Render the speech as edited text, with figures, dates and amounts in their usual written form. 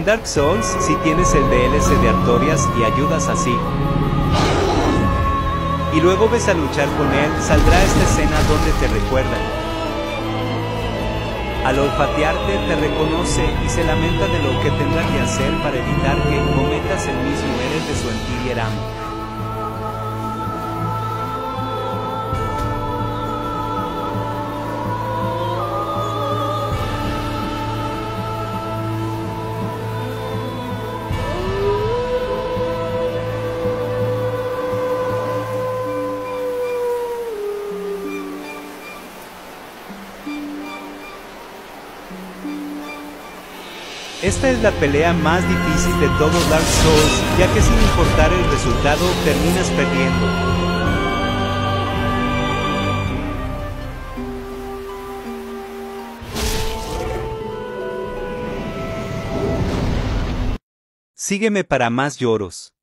Dark Souls, si tienes el DLC de Artorias y ayudas así, y luego ves a luchar con él, saldrá esta escena donde te recuerda. Al olfatearte te reconoce y se lamenta de lo que tendrá que hacer para evitar que cometas el mismo error de su anterior amo. Esta es la pelea más difícil de todo Dark Souls, ya que sin importar el resultado, terminas perdiendo. Sígueme para más lloros.